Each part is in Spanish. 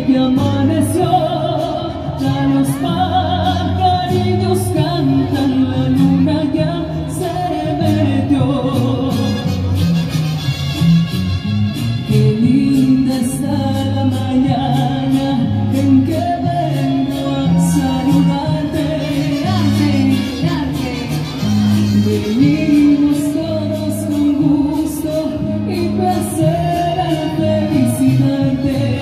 que amaneció, ya los pajarillos cantan, la luna ya se metió. Qué linda está la mañana en que vengo a saludarte. Venimos todos con gusto y placer a felicitarte.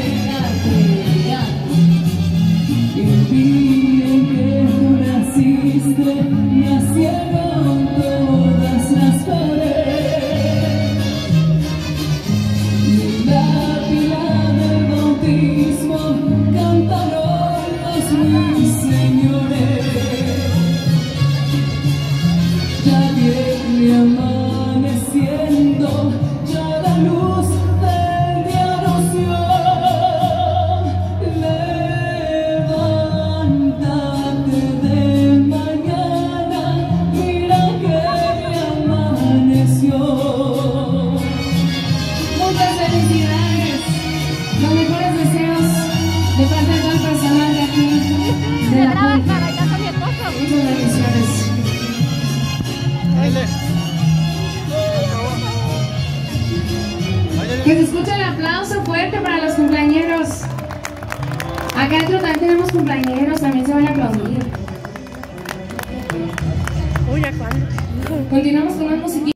El día en que tú naciste, nacieron todas las flores. Y en la pila del bautismo cantaron los ruiseñores. Ya viene amaneciendo, ya la luz del día nos dio. Levántate de mañana, mira que amaneció. Muchas felicidades, los mejores deseos de parte de todo el personal de aquí, de la Junta. Muchas bendiciones. Que se escuche el aplauso fuerte para los cumpleañeros. Acá adentro también tenemos cumpleañeros, también se van a aplaudir. Continuamos con más musiquita.